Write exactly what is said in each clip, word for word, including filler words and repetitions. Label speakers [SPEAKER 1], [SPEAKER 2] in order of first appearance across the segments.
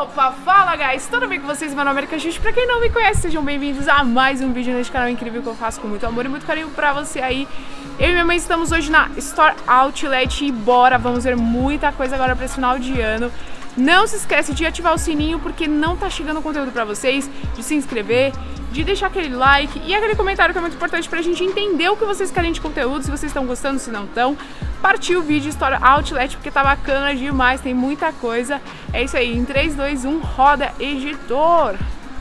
[SPEAKER 1] Opa, fala guys, tudo bem com vocês? Meu nome é Erika Justi. Pra quem não me conhece, sejam bem-vindos a mais um vídeo neste canal incrível que eu faço com muito amor e muito carinho pra você aí. Eu e minha mãe estamos hoje na Store Outlet e bora, vamos ver muita coisa agora pra esse final de ano. Não se esquece de ativar o sininho porque não tá chegando conteúdo pra vocês, de se inscrever, de deixar aquele like e aquele comentário que é muito importante pra gente entender o que vocês querem de conteúdo, se vocês estão gostando, se não estão. Partiu o vídeo Store Outlet porque tá bacana demais, tem muita coisa. É isso aí, em três, dois, um, roda editor!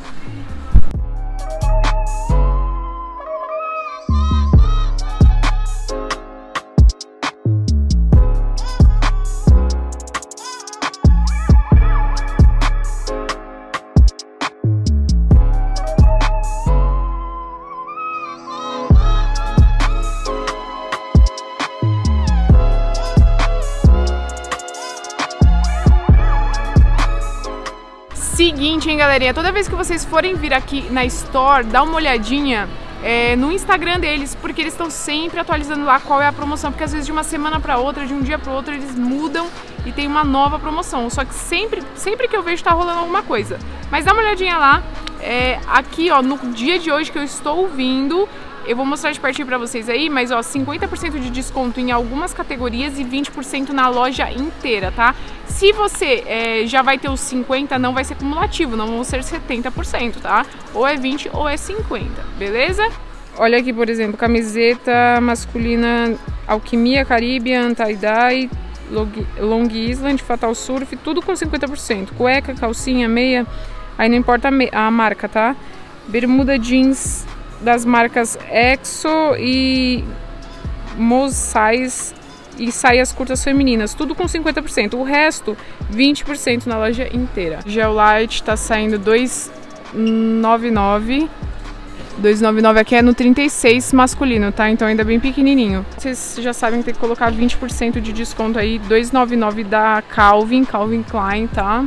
[SPEAKER 1] Seguinte, hein, galerinha, toda vez que vocês forem vir aqui na Store, dá uma olhadinha é, no Instagram deles, porque eles estão sempre atualizando lá qual é a promoção, porque às vezes de uma semana para outra, de um dia para o outro, eles mudam e tem uma nova promoção, só que sempre, sempre que eu vejo tá rolando alguma coisa. Mas dá uma olhadinha lá, é, aqui ó, no dia de hoje que eu estou vindo, eu vou mostrar de pertinho pra vocês aí, mas ó, cinquenta por cento de desconto em algumas categorias e vinte por cento na loja inteira, tá? Se você é, já vai ter os cinquenta, não vai ser cumulativo, não vão ser setenta por cento, tá? Ou é vinte ou é cinquenta, beleza? Olha aqui, por exemplo, camiseta masculina Alquimia, Caribbean, Tie-Dye, Long Island, Fatal Surf, tudo com cinquenta por cento. Cueca, calcinha, meia, aí não importa a marca, tá? Bermuda jeans das marcas Exo e Mos Size e saias curtas femininas, tudo com cinquenta por cento, o resto vinte por cento na loja inteira. Gel Light tá saindo dois reais e noventa e nove centavos, dois reais e noventa e nove centavos aqui é no trinta e seis masculino, tá? Então ainda bem pequenininho. Vocês já sabem que tem que colocar vinte por cento de desconto aí, dois reais e noventa e nove centavos da Calvin, Calvin Klein, tá?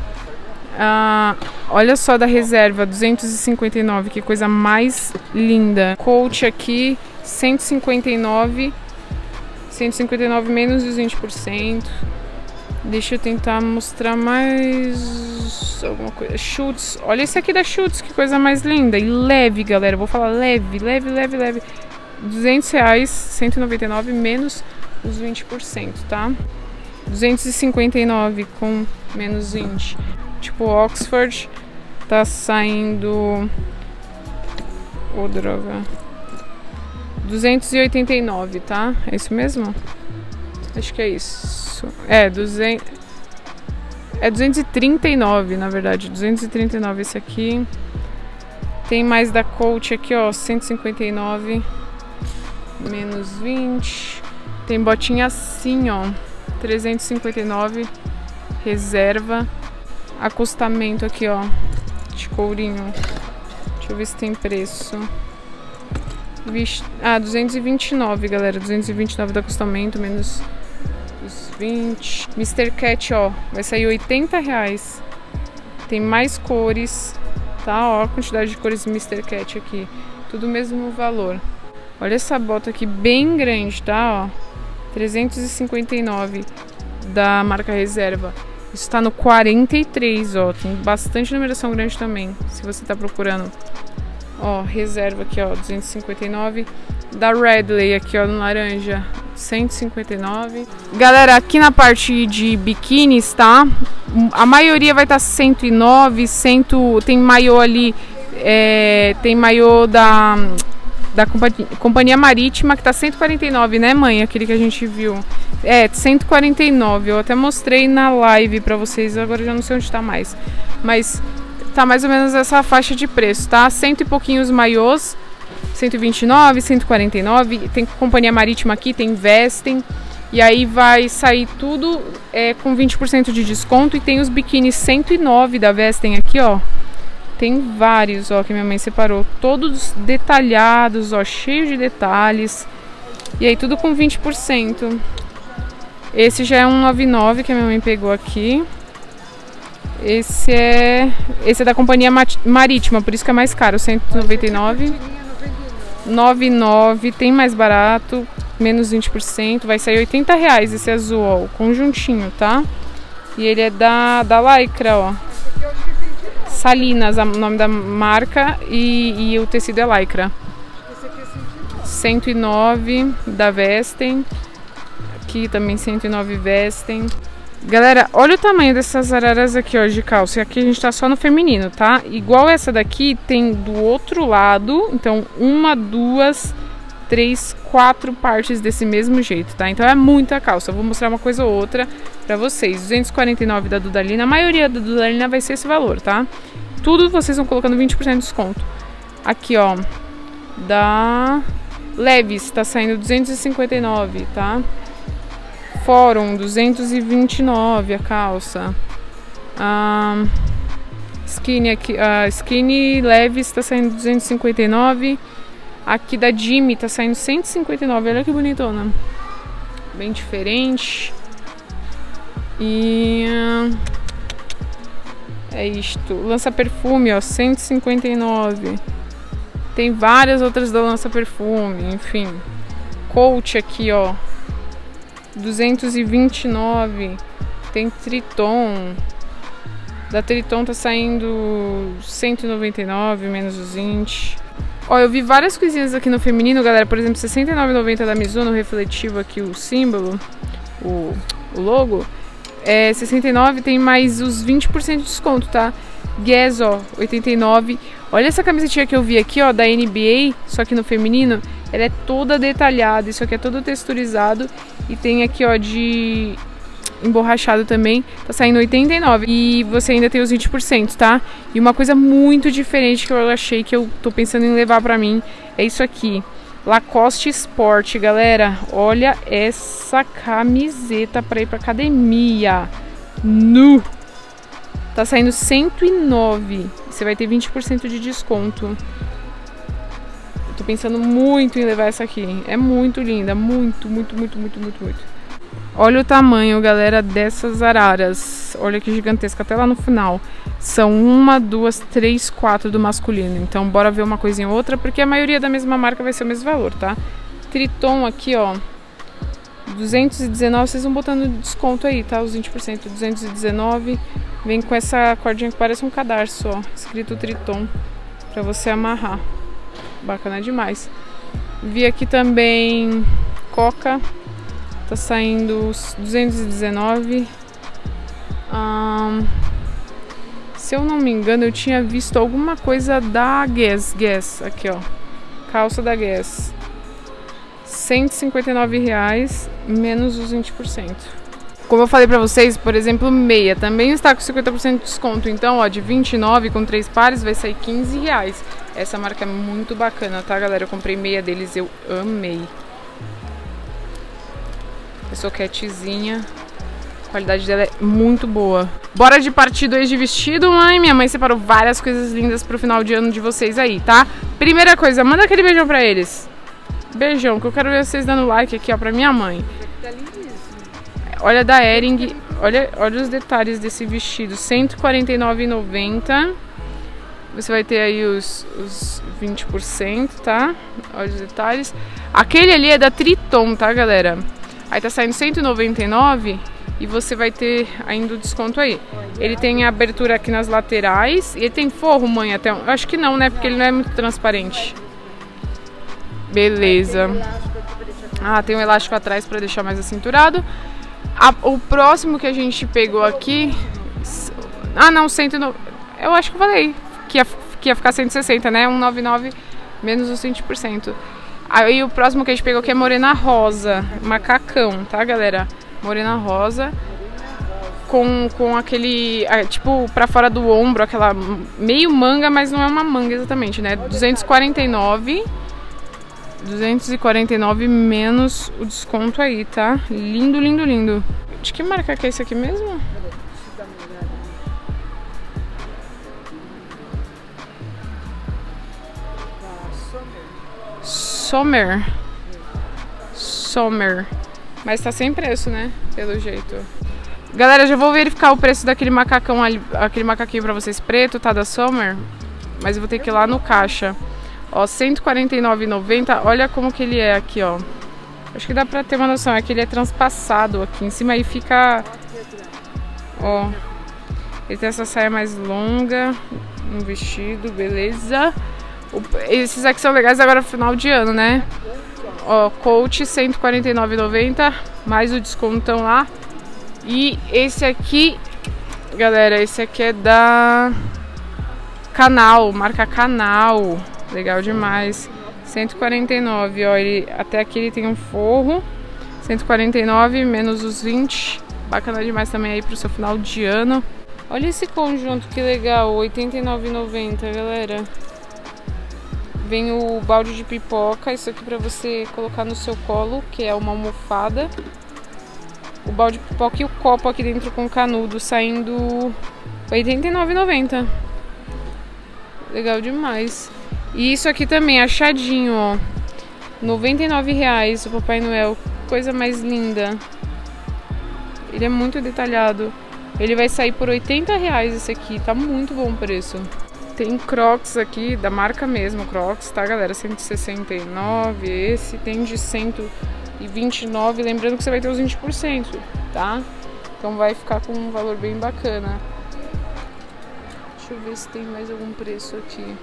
[SPEAKER 1] Ah, olha só da reserva, duzentos e cinquenta e nove, que coisa mais linda. Coach aqui, cento e cinquenta e nove, cento e cinquenta e nove menos os vinte por cento. Deixa eu tentar mostrar mais alguma coisa. Schutz, olha esse aqui da Schutz, que coisa mais linda. E leve, galera, vou falar leve, leve, leve, leve. duzentos reais, cento e noventa e nove menos os vinte por cento, tá? duzentos e cinquenta e nove com menos vinte. Tipo, Oxford tá saindo, oh droga, duzentos e oitenta e nove, tá? É isso mesmo? Acho que é isso. É, duzentos, é duzentos e trinta e nove, na verdade, duzentos e trinta e nove esse aqui. Tem mais da Coach aqui, ó, cento e cinquenta e nove menos vinte. Tem botinha assim, ó, trezentos e cinquenta e nove, reserva. Acostamento aqui, ó, de courinho. Deixa eu ver se tem preço. Vixe. Ah, duzentos e vinte e nove, galera. duzentos e vinte e nove do acostamento, menos os vinte. mister Cat, ó, vai sair oitenta reais. Tem mais cores, tá? Ó, a quantidade de cores do mister Cat aqui. Tudo o mesmo valor. Olha essa bota aqui, bem grande, tá? Ó, trezentos e cinquenta e nove da marca Reserva. Isso tá no quarenta e três, ó. Tem bastante numeração grande também, se você tá procurando. Ó, Reserva aqui, ó, duzentos e cinquenta e nove. Da Redley aqui, ó, no laranja, cento e cinquenta e nove. Galera, aqui na parte de biquínis, tá? A maioria vai estar tá cento e nove, cem. Tem maiô ali, é, tem maiô da... da companhia, companhia Marítima, que tá cento e quarenta e nove, né, mãe? Aquele que a gente viu. É, cento e quarenta e nove. Eu até mostrei na live pra vocês, agora eu já não sei onde tá mais. Mas tá mais ou menos essa faixa de preço, tá? Cento e pouquinhos maiôs, cento e vinte e nove, cento e quarenta e nove. Tem companhia Marítima aqui, tem Vestem. E aí vai sair tudo é, com vinte por cento de desconto. E tem os biquínis cento e nove da Vestem aqui, ó. Tem vários, ó, que minha mãe separou. Todos detalhados, ó, cheio de detalhes. E aí tudo com vinte por cento. Esse já é um noventa e nove que a minha mãe pegou aqui. Esse é, esse é da companhia Marítima, por isso que é mais caro, cento e noventa e nove. noventa e nove, tem mais barato, menos vinte por cento, vai sair oitenta reais esse azul, ó, o conjuntinho, tá? E ele é da, da Lycra, ó. Salinas, o nome da marca, e, e o tecido é lycra. cento e nove da Vesten. Aqui também cento e nove Vesten. Galera, olha o tamanho dessas araras aqui, ó, de calça. Aqui a gente tá só no feminino, tá? Igual essa daqui tem do outro lado. Então, uma, duas, três, quatro partes desse mesmo jeito, tá? Então é muita calça. Eu vou mostrar uma coisa ou outra pra vocês. duzentos e quarenta e nove da Dudalina. A maioria da Dudalina vai ser esse valor, tá? Tudo vocês vão colocando vinte por cento de desconto. Aqui, ó, da Levi's tá saindo duzentos e cinquenta e nove, tá? Fórum, duzentos e vinte e nove a calça. Ah, skinny aqui, ah, Skinny Levi's tá saindo duzentos e cinquenta e nove. Aqui da Jimmy tá saindo cento e cinquenta e nove. Olha que bonitona. Bem diferente. E é isto. Lança perfume, ó, cento e cinquenta e nove. Tem várias outras da Lança Perfume, enfim. Coach aqui, ó, duzentos e vinte e nove. Tem Triton. Da Triton tá saindo cento e noventa e nove, menos os vinte. Ó, eu vi várias coisinhas aqui no feminino, galera. Por exemplo, sessenta e nove reais e noventa centavos da Mizuno, refletivo aqui o símbolo, o, o logo. É sessenta e nove, tem mais os vinte por cento de desconto, tá? Guess, ó, oitenta e nove. Olha essa camisetinha que eu vi aqui, ó, da N B A, só que no feminino. Ela é toda detalhada, isso aqui é todo texturizado. E tem aqui, ó, de emborrachado também, tá saindo oitenta e nove. E você ainda tem os vinte por cento, tá? E uma coisa muito diferente que eu achei, que eu tô pensando em levar pra mim, é isso aqui. Lacoste Sport, galera. Olha essa camiseta pra ir pra academia. Nu! Tá saindo cento e nove. Você vai ter vinte por cento de desconto. Eu tô pensando muito em levar essa aqui. É muito linda. Muito, muito, muito, muito, muito, muito. Olha o tamanho, galera, dessas araras. Olha que gigantesca. Até lá no final. São uma, duas, três, quatro do masculino. Então bora ver uma coisinha ou outra, porque a maioria da mesma marca vai ser o mesmo valor, tá? Triton aqui, ó, duzentos e dezenove. Vocês vão botando desconto aí, tá? Os vinte por cento. duzentos e dezenove. Vem com essa cordinha que parece um cadarço, ó, escrito Triton, pra você amarrar. Bacana demais. Vi aqui também Coca, tá saindo duzentos e dezenove. Um, se eu não me engano, eu tinha visto alguma coisa da Guess, Guess, aqui, ó, calça da Guess, cento e cinquenta e nove reais, menos os vinte por cento. Como eu falei pra vocês, por exemplo, meia também está com cinquenta por cento de desconto. Então, ó, de vinte e nove com três pares vai sair quinze reais. Essa marca é muito bacana, tá, galera? Eu comprei meia deles, eu amei. Eu sou catzinha. A qualidade dela é muito boa. Bora de partir dois de vestido, mãe. Minha mãe separou várias coisas lindas pro final de ano de vocês aí, tá? Primeira coisa, manda aquele beijão pra eles. Beijão, que eu quero ver vocês dando like aqui, ó, pra minha mãe. Tá lindíssimo. Olha da Hering, olha, olha os detalhes desse vestido, cento e quarenta e nove reais e noventa centavos. Você vai ter aí os, os vinte por cento, tá? Olha os detalhes. Aquele ali é da Triton, tá, galera? Aí tá saindo cento e noventa e nove reais e você vai ter ainda o desconto aí. Ele tem abertura aqui nas laterais e ele tem forro, mãe, até. Eu acho que não, né? Porque ele não é muito transparente. Beleza. Ah, tem um elástico atrás pra deixar mais acinturado. A, o próximo que a gente pegou aqui... Ah, não, cento e nove... Eu acho que eu falei que ia, que ia ficar cento e sessenta, né? cento e noventa e nove menos os vinte por cento. Aí o próximo que a gente pegou aqui é morena rosa. Macacão, tá, galera? Morena rosa. Com, com aquele... Tipo, pra fora do ombro, aquela meio manga, mas não é uma manga exatamente, né? duzentos e quarenta e nove... duzentos e quarenta e nove menos o desconto aí, tá? Lindo, lindo, lindo. De que marca que é esse aqui mesmo? Sommer. Sommer. Mas tá sem preço, né? Pelo jeito. Galera, já vou verificar o preço daquele macacão ali, aquele macaquinho pra vocês preto, tá? Da Sommer. Mas eu vou ter que ir lá no caixa. Ó, cento e quarenta e nove reais e noventa centavos. Olha como que ele é aqui, ó. Acho que dá pra ter uma noção. É que ele é transpassado aqui em cima e fica... Ó. Ele tem essa saia mais longa, um vestido, beleza. O, esses aqui são legais agora no final de ano, né? Ó, Coach cento e quarenta e nove reais e noventa centavos, mais o descontão lá. E esse aqui, galera, esse aqui é da Canal, marca Canal. Legal demais. cento e quarenta e nove reais, ó, ele, até aqui ele tem um forro. cento e quarenta e nove reais menos os vinte. Bacana demais também aí pro seu final de ano. Olha esse conjunto, que legal, oitenta e nove reais e noventa centavos, galera. Vem o balde de pipoca, isso aqui pra você colocar no seu colo, que é uma almofada. O balde de pipoca e o copo aqui dentro com canudo, saindo oitenta e nove reais e noventa centavos. Legal demais. E isso aqui também, achadinho, ó. noventa e nove reais o Papai Noel. Coisa mais linda. Ele é muito detalhado. Ele vai sair por oitenta reais esse aqui. Tá muito bom o preço. Tem Crocs aqui, da marca mesmo, Crocs, tá, galera? cento e sessenta e nove. Esse tem de cento e vinte e nove. Lembrando que você vai ter os vinte por cento, tá? Então vai ficar com um valor bem bacana. Deixa eu ver se tem mais algum preço aqui.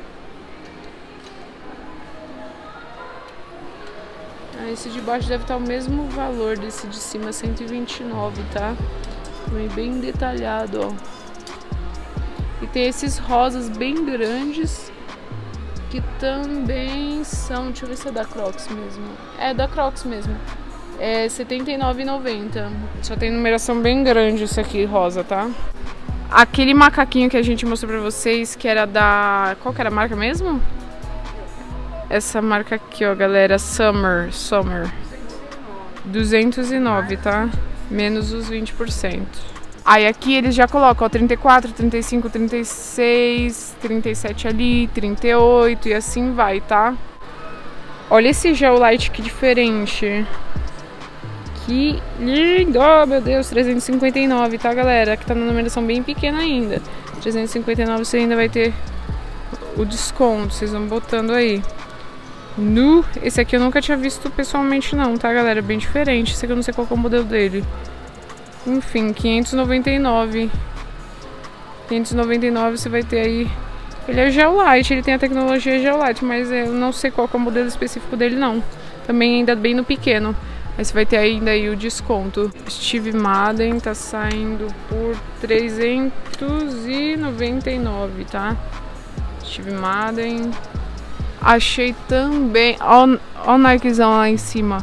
[SPEAKER 1] Ah, esse de baixo deve estar o mesmo valor desse de cima, cento e vinte e nove, tá? Também bem detalhado, ó. E tem esses rosas bem grandes, que também são... Deixa eu ver se é da Crocs mesmo. É da Crocs mesmo. É setenta e nove reais e noventa centavos. Só tem numeração bem grande esse aqui, rosa, tá? Aquele macaquinho que a gente mostrou pra vocês, que era da... Qual que era a marca mesmo? Essa marca aqui, ó, galera, Summer, Summer, duzentos e nove, tá? Menos os vinte por cento. Aí aqui eles já colocam, ó, trinta e quatro, trinta e cinco, trinta e seis, trinta e sete ali, trinta e oito e assim vai, tá? Olha esse gel light, que diferente. Que lindo, oh, meu Deus, trezentos e cinquenta e nove, tá, galera? Que tá na numeração bem pequena ainda. trezentos e cinquenta e nove você ainda vai ter o desconto, vocês vão botando aí. Nu, esse aqui eu nunca tinha visto pessoalmente não, tá, galera? Bem diferente, esse aqui eu não sei qual que é o modelo dele. Enfim, quinhentos e noventa e nove. quinhentos e noventa e nove você vai ter aí. Ele é gel light, ele tem a tecnologia gel light, mas eu não sei qual que é o modelo específico dele não. Também ainda bem no pequeno. Aí você vai ter ainda aí o desconto. Steve Madden tá saindo por trezentos e noventa e nove, tá? Steve Madden. Achei também... Ó, ó o Nikezão lá em cima.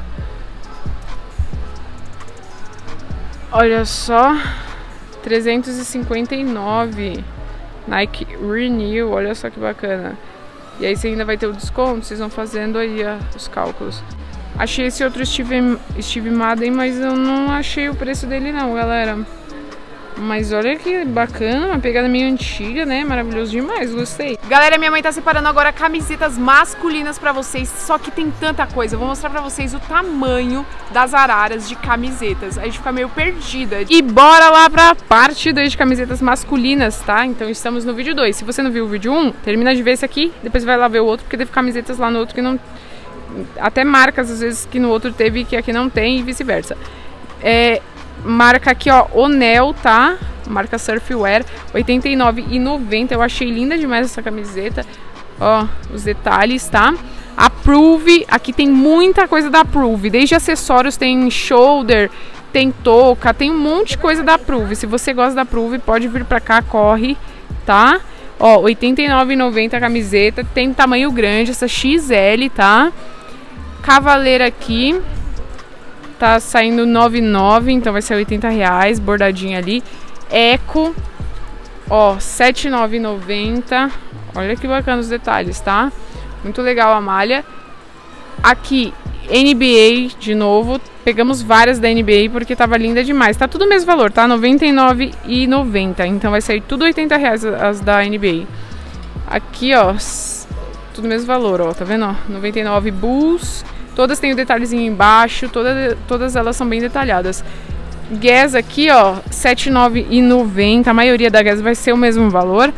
[SPEAKER 1] Olha só. trezentos e cinquenta e nove. Nike Renew. Olha só que bacana. E aí você ainda vai ter o desconto. Vocês vão fazendo aí ó, os cálculos. Achei esse outro Steve, Steve Madden, mas eu não achei o preço dele não, galera. Mas olha que bacana, uma pegada meio antiga, né? Maravilhoso demais, gostei. Galera, minha mãe tá separando agora camisetas masculinas pra vocês, só que tem tanta coisa. Eu vou mostrar pra vocês o tamanho das araras de camisetas. A gente fica meio perdida. E bora lá pra parte dois de camisetas masculinas, tá? Então estamos no vídeo dois. Se você não viu o vídeo um, termina de ver esse aqui, depois vai lá ver o outro, porque teve camisetas lá no outro que não... Até marcas, às vezes, que no outro teve que aqui não tem e vice-versa. É... Marca aqui, ó, Onel, tá? Marca Surfwear, oitenta e nove reais e noventa centavos. Eu achei linda demais essa camiseta. Ó, os detalhes, tá? A Prove, aqui tem muita coisa da Prove. Desde acessórios, tem shoulder, tem touca, tem um monte de coisa da Prove. Se você gosta da Prove, pode vir pra cá, corre, tá? Ó, oitenta e nove reais e noventa centavos a camiseta. Tem tamanho grande, essa X L, tá? Cavaleira aqui. Tá saindo nove e nove, então vai ser oitenta reais, bordadinha ali. Eco, ó, sete e nove reais e noventa centavos. Olha que bacana os detalhes, tá? Muito legal a malha. Aqui, N B A de novo. Pegamos várias da N B A porque tava linda demais. Tá tudo o mesmo valor, tá? noventa e nove reais e noventa centavos. Então vai sair tudo oitenta reais as da N B A. Aqui, ó, tudo o mesmo valor, ó. Tá vendo, ó? noventa e nove Bulls. Todas têm o detalhezinho embaixo, toda, todas elas são bem detalhadas. Guess aqui, ó, sete e nove reais e noventa centavos. A maioria da Guess vai ser o mesmo valor.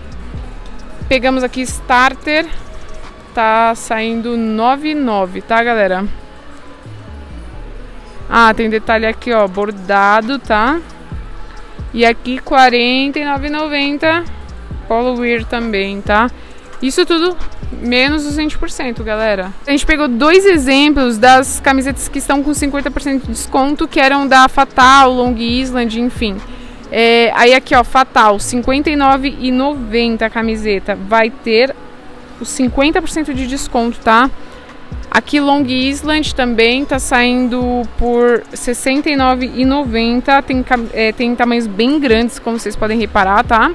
[SPEAKER 1] Pegamos aqui Starter. Tá saindo nove e nove, tá, galera? Ah, tem detalhe aqui, ó, bordado, tá? E aqui quarenta e nove reais e noventa centavos. Polo Wear também, tá? Isso tudo menos os vinte por cento, galera. A gente pegou dois exemplos das camisetas que estão com cinquenta por cento de desconto, que eram da Fatal, Long Island, enfim. É, aí aqui, ó, Fatal, cinquenta e nove reais e noventa centavos a camiseta. Vai ter os cinquenta por cento de desconto, tá? Aqui Long Island também tá saindo por sessenta e nove reais e noventa centavos. Tem, é, tem tamanhos bem grandes, como vocês podem reparar, tá?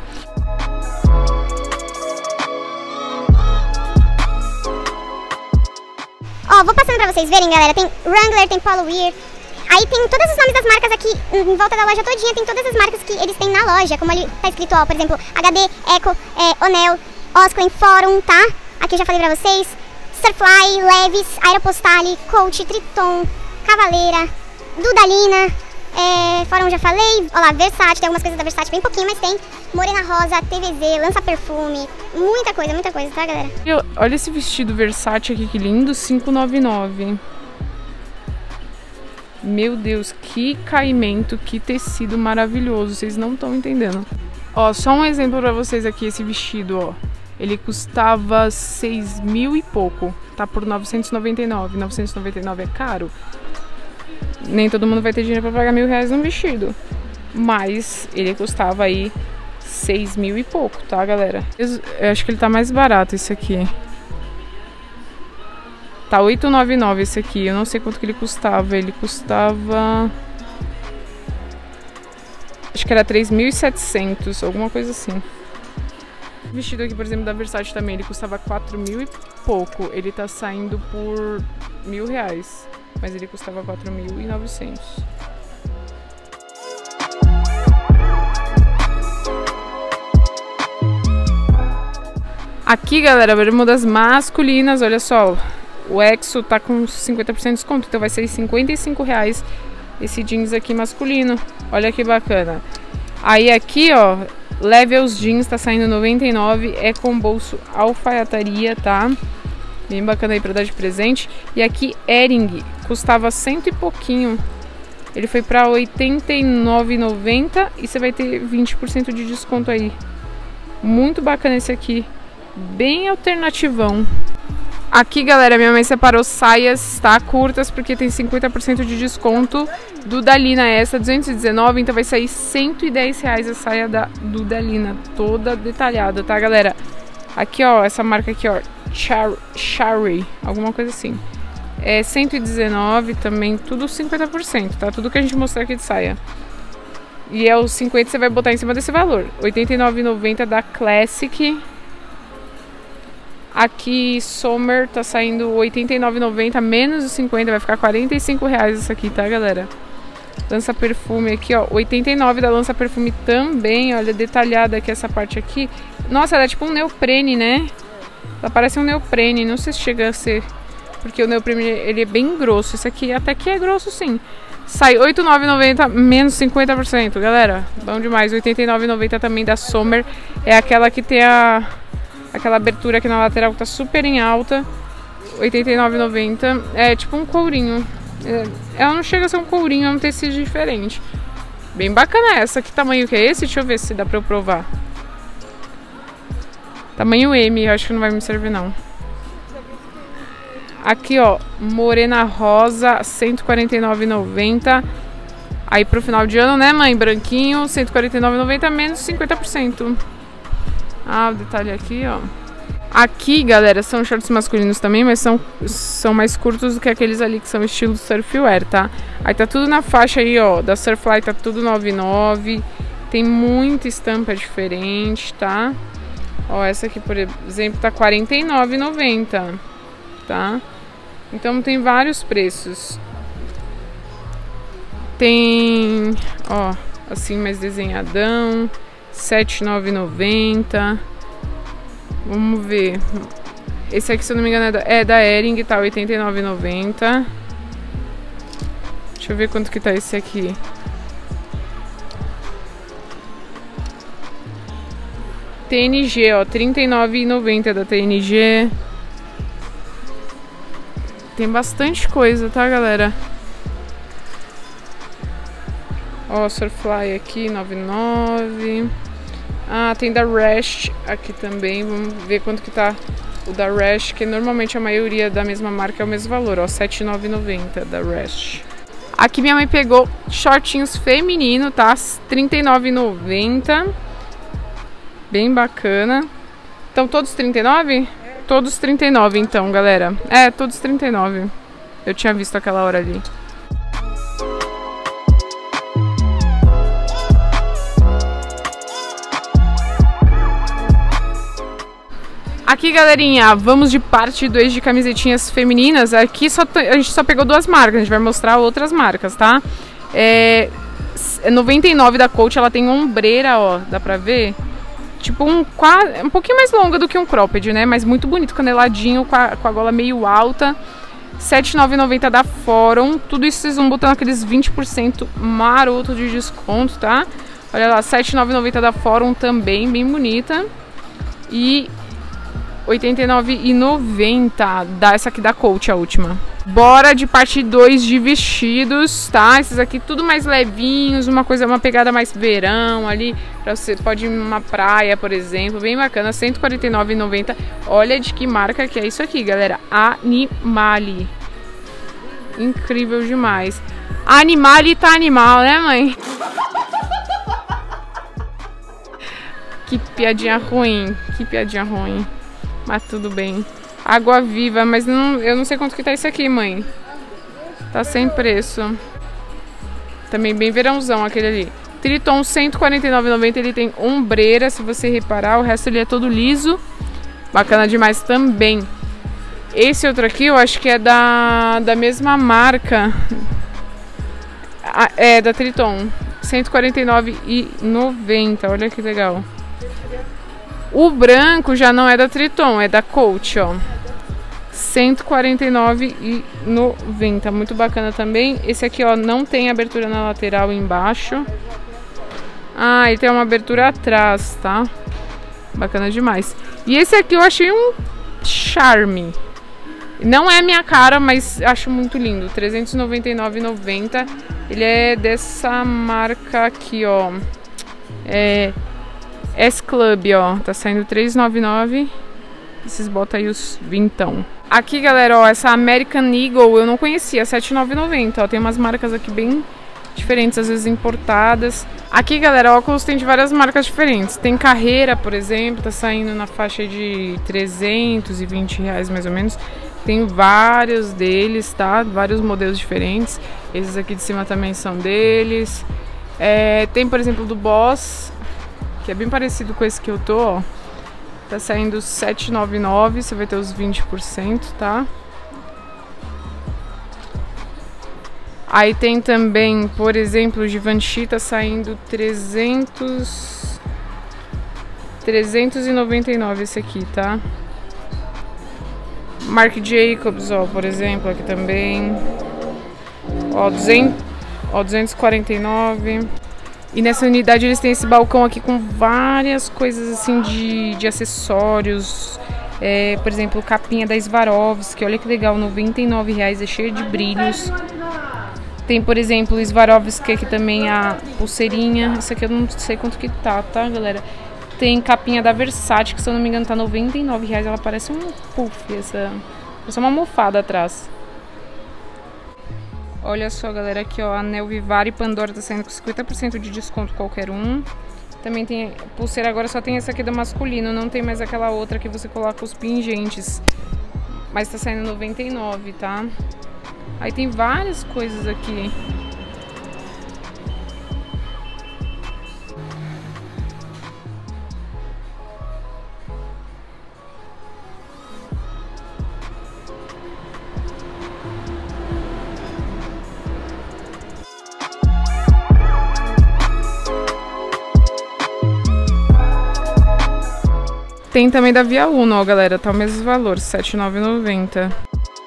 [SPEAKER 2] Ó, vou passando pra vocês verem, galera. Tem Wrangler, tem Polo Wear. Aí tem todos os nomes das marcas aqui em volta da loja todinha. Tem todas as marcas que eles têm na loja. Como ali tá escrito, ó, por exemplo, H D, Eco, é, Onel, Osclen, Forum, tá? Aqui eu já falei pra vocês. Surfly, Levis, Aeropostale, Coach, Triton, Cavaleira, Dudalina, é, Forum já falei. Ó lá, Versace, tem algumas coisas da Versace, bem pouquinho, mas tem Morena Rosa, T V Z, Lança Perfume, muita coisa, muita coisa, tá, galera?
[SPEAKER 1] Olha esse vestido Versace aqui, que lindo, cinco reais e noventa e nove centavos. Meu Deus, que caimento, que tecido maravilhoso, vocês não estão entendendo. Ó, só um exemplo pra vocês aqui, esse vestido, ó. Ele custava seis mil e pouco, tá por novecentos e noventa e nove. novecentos e noventa e nove é caro. Nem todo mundo vai ter dinheiro pra pagar mil reais num vestido. Mas ele custava aí seis mil e pouco, tá, galera? Eu acho que ele tá mais barato esse aqui. Tá oito reais e noventa e nove esse aqui. Eu não sei quanto que ele custava. Ele custava... acho que era três mil e setecentos, alguma coisa assim. O vestido aqui, por exemplo, da Versace também, ele custava quatro mil e pouco. Ele tá saindo por mil reais, mas ele custava quatro mil e novecentos. Aqui, galera, bermudas masculinas, olha só. O Exo tá com cinquenta por cento de desconto, então vai ser cinquenta e cinco reais esse jeans aqui masculino. Olha que bacana. Aí aqui, ó, Levels Jeans tá saindo noventa e nove reais, é com bolso alfaiataria, tá? Bem bacana aí pra dar de presente. E aqui Hering custava cento e pouquinho. Ele foi pra oitenta e nove reais e noventa centavos e você vai ter vinte por cento de desconto aí. Muito bacana esse aqui. Bem alternativão. Aqui, galera, minha mãe separou saias, tá? Curtas, porque tem cinquenta por cento de desconto. Dudalina essa, duzentos e dezenove, então vai sair cento e dez reais a saia da Dudalina, toda detalhada, tá, galera? Aqui, ó, essa marca aqui, ó, Cherry, alguma coisa assim. É cento e dezenove também, tudo cinquenta por cento, tá? Tudo que a gente mostrar aqui de saia. E é os cinquenta você vai botar em cima desse valor. oitenta e nove reais e noventa centavos da Classic. Aqui Sommer tá saindo oitenta e nove reais e noventa centavos, menos os cinquenta, vai ficar quarenta e cinco reais isso aqui, tá, galera? Lança Perfume aqui, ó, oitenta e nove da Lança Perfume também, olha, detalhada aqui essa parte aqui. Nossa, ela é tipo um neoprene, né? Ela parece um neoprene, não sei se chega a ser, porque o neoprene, ele é bem grosso. Esse aqui até que é grosso, sim. Sai oitenta e nove reais e noventa centavos, menos cinquenta por cento, galera. Bom demais. oitenta e nove reais e noventa centavos também da Sommer, é aquela que tem a... aquela abertura aqui na lateral que tá super em alta. oitenta e nove reais e noventa centavos. É tipo um courinho. É, ela não chega a ser um courinho, é um tecido diferente. Bem bacana essa. Que tamanho que é esse? Deixa eu ver se dá pra eu provar. Tamanho M, eu acho que não vai me servir não. Aqui, ó, Morena Rosa, cento e quarenta e nove reais e noventa centavos. Aí pro final de ano, né, mãe? Branquinho, cento e quarenta e nove reais e noventa centavos, menos cinquenta por cento. Ah, o detalhe aqui, ó. Aqui, galera, são shorts masculinos também, mas são, são mais curtos do que aqueles ali que são estilo surfwear, tá? Aí tá tudo na faixa aí, ó, da Surfly tá tudo nove reais e nove centavos. Tem muita estampa diferente, tá? Ó, essa aqui, por exemplo, tá quarenta e nove reais e noventa centavos, tá? Então tem vários preços. Tem, ó, assim mais desenhadão, sete reais e noventa e nove centavos. Vamos ver. Esse aqui, se eu não me engano, é da, é da Hering, tá oitenta e nove reais e noventa centavos. Deixa eu ver quanto que tá esse aqui. T N G, ó, trinta e nove reais e noventa centavos da T N G. Tem bastante coisa, tá, galera? Ó, Ó, Surfly aqui, noventa e nove. Ah, tem da Rest aqui também. Vamos ver quanto que tá o da Rest, que normalmente a maioria da mesma marca é o mesmo valor, ó, sete reais e noventa centavos da Rest. Aqui minha mãe pegou shortinhos feminino, tá? trinta e nove reais e noventa centavos. Bem bacana. Então todos trinta e nove? É. Todos trinta e nove então, galera. É, todos trinta e nove. Eu tinha visto aquela hora ali. Aqui, galerinha, vamos de parte dois de camisetinhas femininas. Aqui só a gente só pegou duas marcas, a gente vai mostrar outras marcas, tá? É noventa e nove da Coach, ela tem ombreira, ó, dá pra ver? Tipo um, um pouquinho mais longa do que um cropped, né? Mas muito bonito, caneladinho, com a, com a gola meio alta. sete reais e noventa centavos da Forum. Tudo isso vocês vão botando aqueles vinte por cento maroto de desconto, tá? Olha lá, sete reais e noventa centavos da Forum também, bem bonita. E oitenta e nove reais e noventa centavos da essa aqui da Coach, a última. Bora de parte dois de vestidos, tá? Esses aqui tudo mais levinhos, uma coisa, uma pegada mais verão ali, pra você pode ir numa praia, por exemplo, bem bacana, cento e quarenta e nove reais e noventa centavos. Olha de que marca que é isso aqui, galera. Animale. Incrível demais. Animale tá animal, né, mãe? Que piadinha ruim, que piadinha ruim. Mas tudo bem. Água viva, mas não, eu não sei quanto que tá isso aqui, mãe. Tá sem preço. Também bem verãozão aquele ali. Triton, cento e quarenta e nove reais e noventa centavos. Ele tem ombreira, se você reparar. O resto ele é todo liso. Bacana demais também. Esse outro aqui eu acho que é da, da mesma marca. É, da Triton. cento e quarenta e nove reais e noventa centavos. Olha que legal. O branco já não é da Triton, é da Coach, ó. cento e quarenta e nove reais e noventa centavos. Muito bacana também. Esse aqui, ó, não tem abertura na lateral embaixo. Ah, ele tem uma abertura atrás, tá? Bacana demais. E esse aqui eu achei um charme. Não é minha cara, mas acho muito lindo. trezentos e noventa e nove reais e noventa centavos. Ele é dessa marca aqui, ó. É... S-Club, ó, tá saindo três reais e noventa e nove centavos. Vocês botam aí os vintão. Aqui, galera, ó, essa American Eagle eu não conhecia, sete reais e noventa e nove centavos, ó. Tem umas marcas aqui bem diferentes, às vezes importadas. Aqui, galera, óculos tem de várias marcas diferentes. Tem Carreira, por exemplo, tá saindo na faixa de trezentos e vinte reais, mais ou menos. Tem vários deles, tá? Vários modelos diferentes. Esses aqui de cima também são deles. É, tem, por exemplo, do Boss, que é bem parecido com esse que eu tô, ó. Tá saindo sete reais e noventa e nove centavos, você vai ter os vinte por cento, tá? Aí tem também, por exemplo, o Givenchy tá saindo trezentos... trezentos e noventa e nove esse aqui, tá? Marc Jacobs, ó, por exemplo, aqui também. Ó, duzentos, ó, duzentos e quarenta e nove. E nessa unidade eles têm esse balcão aqui com várias coisas assim de, de acessórios. É, por exemplo, capinha da Swarovski, olha que legal, noventa e nove reais, é cheio de brilhos. Tem, por exemplo, Swarovski aqui também, a pulseirinha. Essa aqui eu não sei quanto que tá, tá, galera? Tem capinha da Versace, que se eu não me engano tá noventa e nove reais. Ela parece um puff, essa, essa é uma almofada atrás. Olha só, galera, aqui, ó, anel Vivari Pandora tá saindo com cinquenta por cento de desconto qualquer um. Também tem pulseira, agora só tem essa aqui do masculino, não tem mais aquela outra que você coloca os pingentes. Mas tá saindo noventa e nove, tá? Aí tem várias coisas aqui. Tem também da Via Uno, ó, galera, tá o mesmo valor, sete reais e noventa e nove centavos.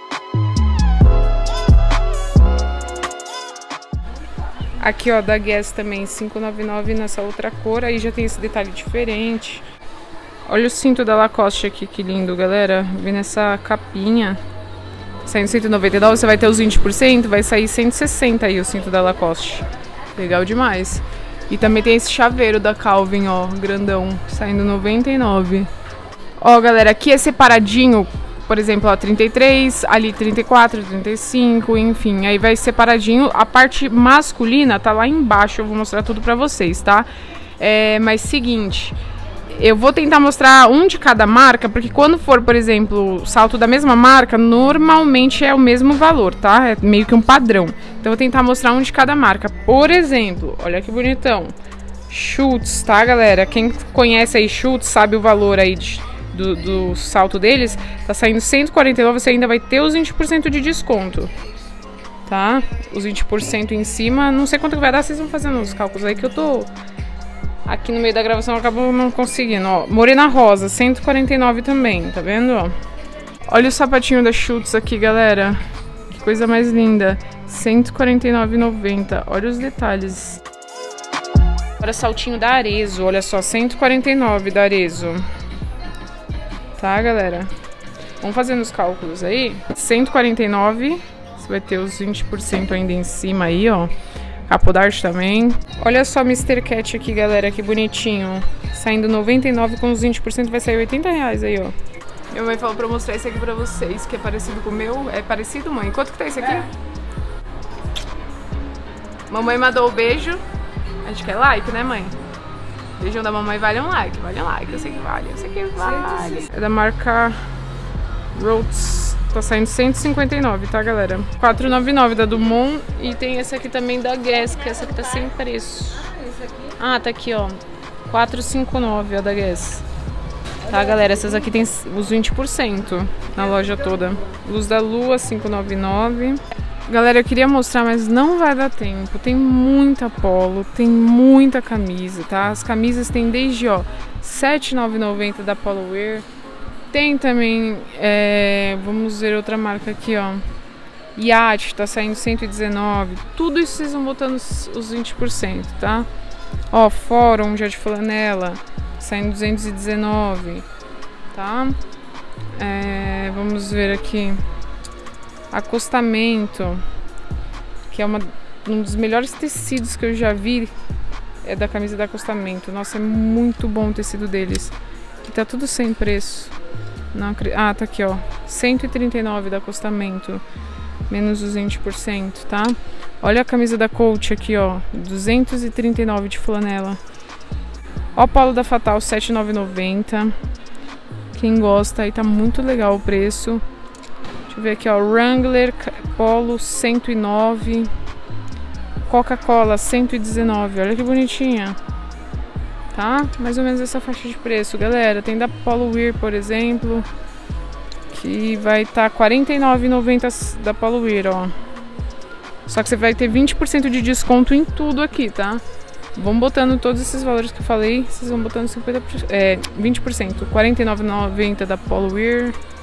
[SPEAKER 1] Aqui, ó, da Guess também, cinco reais e noventa e nove centavos nessa outra cor, aí já tem esse detalhe diferente. Olha o cinto da Lacoste aqui, que lindo, galera, vem nessa capinha. Saindo cento e noventa e nove, você vai ter os vinte por cento, vai sair cento e sessenta aí o cinto da Lacoste. Legal demais. E também tem esse chaveiro da Calvin, ó, grandão, saindo noventa e nove. Ó, galera, aqui é separadinho, por exemplo, ó, trinta e três, ali trinta e quatro, trinta e cinco, enfim. Aí vai separadinho. A parte masculina tá lá embaixo, eu vou mostrar tudo pra vocês, tá? É, mas seguinte, eu vou tentar mostrar um de cada marca, porque quando for, por exemplo, salto da mesma marca, normalmente é o mesmo valor, tá? É meio que um padrão. Então eu vou tentar mostrar um de cada marca. Por exemplo, olha que bonitão. Schutz, tá, galera? Quem conhece aí Schutz sabe o valor aí de, do, do salto deles. Tá saindo cento e quarenta e nove, você ainda vai ter os vinte por cento de desconto, tá? Os vinte por cento em cima, não sei quanto que vai dar, vocês vão fazendo os cálculos aí que eu tô... Aqui no meio da gravação eu acabo não conseguindo, ó. Morena rosa, cento e quarenta e nove também, tá vendo, ó? Olha o sapatinho da Schutz aqui, galera. Que coisa mais linda. cento e quarenta e nove reais e noventa centavos. Olha os detalhes. Agora saltinho da Arezzo, olha só, cento e quarenta e nove reais da Arezzo. Tá, galera? Vamos fazendo os cálculos aí. cento e quarenta e nove reais. Você vai ter os vinte por cento ainda em cima aí, ó. Capodarte também. Olha só mister Cat aqui, galera, que bonitinho. Saindo noventa e nove com os vinte por cento vai sair oitenta reais aí, ó. Minha mãe falou pra eu mostrar esse aqui pra vocês, que é parecido com o meu. É parecido, mãe? Quanto que tá esse aqui? É. Mamãe mandou o beijo. A gente quer like, né, mãe? Beijão da mamãe vale um like, vale um like. Eu sei que vale, eu sei que vale. É da marca Rhodes. Tá saindo cento e cinquenta e nove, tá, galera? quatrocentos e noventa e nove da Dumont. E tem essa aqui também da Guess, que essa aqui tá sem preço. Ah, tá aqui, ó. quatrocentos e cinquenta e nove, ó, da Guess. Tá, galera? Essas aqui tem os vinte por cento na loja toda. Luz da Lua, quinhentos e noventa e nove. Galera, eu queria mostrar, mas não vai dar tempo. Tem muita polo, tem muita camisa, tá? As camisas tem desde, ó, sete mil novecentos e noventa da Polo Wear. Tem também, é, vamos ver outra marca aqui, ó. Yacht, tá saindo cento e dezenove. Tudo isso vocês vão botando os vinte por cento, tá? Ó, Fórum, já de flanela, saindo duzentos e dezenove, tá? É, vamos ver aqui. Acostamento, que é uma, um dos melhores tecidos que eu já vi. É da camisa da Acostamento. Nossa, é muito bom o tecido deles. Que tá tudo sem preço. Não, ah, tá aqui, ó. cento e trinta e nove da Acostamento. Menos os vinte por cento, tá? Olha a camisa da Coach aqui, ó. duzentos e trinta e nove de flanela. Ó o polo da Fatal, sete mil novecentos e noventa. Quem gosta aí, tá muito legal o preço. Deixa eu ver aqui, ó. Wrangler polo, cento e nove. Coca-Cola, cento e dezenove. Olha que bonitinha. Tá? Mais ou menos essa faixa de preço, galera. Tem da Polo Wear, por exemplo, que vai estar tá quarenta e nove reais e noventa centavos da Polo Wear, ó. Só que você vai ter vinte por cento de desconto em tudo aqui, tá? Vamos botando todos esses valores que eu falei, vocês vão botando cinquenta por cento, é, vinte por cento. quarenta e nove reais e noventa centavos da Polo Wear.